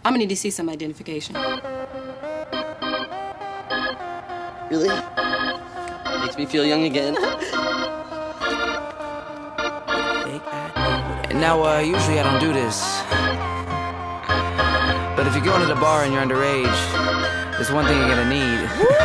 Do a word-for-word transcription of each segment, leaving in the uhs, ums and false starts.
I'm gonna need to see some identification. Really? Makes me feel young again. And now, uh, usually I don't do this. But if you're going to the bar and you're underage, there's one thing you're gonna need.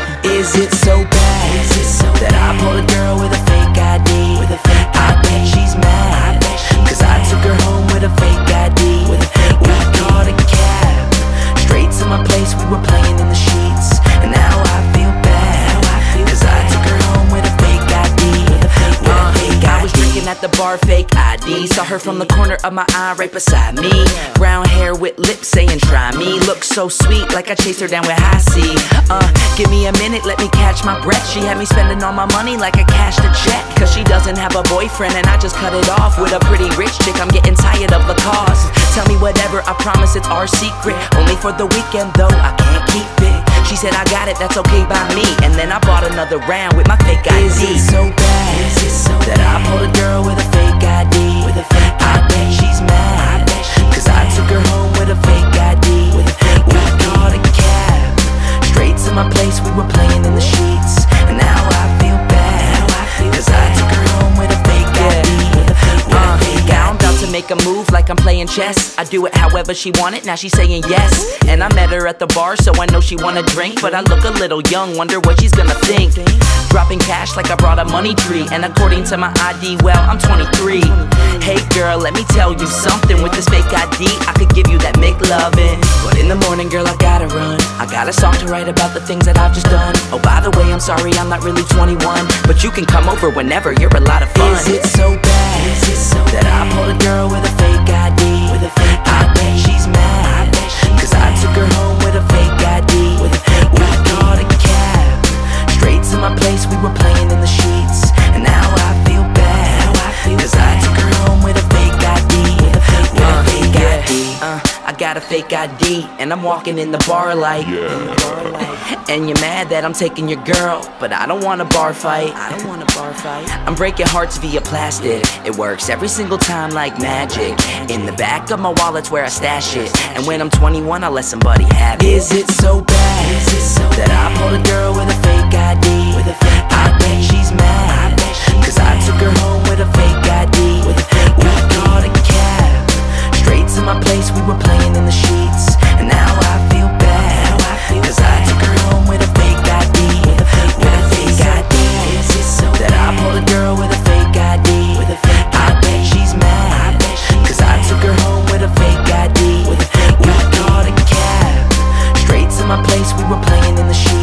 Is it so bad Is it so that I pulled a girl with a fake I D? With a fake I bet she's mad, cause I took her home with a fake I D. With a fake we caught a cab straight to my place, we were playing in the sheets. And now I feel bad, cause I took her home with a fake I D. With a fake uh, I D. I was drinking at the bar, fake I D. Saw her from the corner of my eye right beside me. Brown hair with lips saying try me. Looked so sweet like I chased her down with high C. Uh, give me a minute, let me catch my breath. She had me spending all my money like I cashed a check. Cause she doesn't have a boyfriend and I just cut it off with a pretty rich chick. I'm getting tired of the cost. Tell me whatever, I promise it's our secret. Only for the weekend though, I can't keep it. She said I got it, that's okay by me. And then I bought another round with my fake I D. Is it so bad Is it so that I pulled a girl with a fake I D? With a fake I bet she's mad, cause I took her home with a fake I D. With a fake we caught a cab straight to my place, we were playing in the sheets. And now I feel bad, cause I took her home with a fake I D. With a fake uh, yeah, I'm about to make a move like I'm playing chess. I do it however she want it, now she's saying yes. And I met her at the bar, so I know she wanna drink. But I look a little young, wonder what she's gonna think. Dropping cash like I brought a money tree. And according to my I D, well, I'm twenty-three. Hey girl, let me tell you something. With this fake I D, I could give you that McLovin'. But in the morning, girl, I gotta run. I got a song to write about the things that I've just done. Oh, by the way, I'm sorry, I'm not really twenty-one. But you can come over whenever, you're a lot of fun. Is it so bad Is it so that I pulled a girl with a fake I D? With a fake I bet she's mad, cause I took her home with a fake I D. With a fake we caught a cab straight to my place, we were playing in the sheets. And now I feel bad, cause I took her home with a fake I D. With a fake, with a fake I D. Uh, I got a fake I D, and I'm walking in the bar like, yeah. And you're mad that I'm taking your girl, but I don't want a bar fight. I don't want a bar fight. I'm breaking hearts via plastic. It works every single time like magic. In the back of my wallet's where I stash it. And when I'm twenty-one, I'll let somebody have it. Is it so bad Is it so that I pulled a girl with a fake I D? With a fake I bet she's mad, cause I took her home with a fake I D. With a fake we caught a cab straight to my place, we were playing in the sheets. And now I feel bad, cause I took her home with a fake I D. With a fake, with a fake I D. Is it so that I pulled a girl with a fake I D? With a fake I bet she's mad, cause I took her home with a fake I D. With a fake we caught a cab straight to my place, we were playing in the sheets.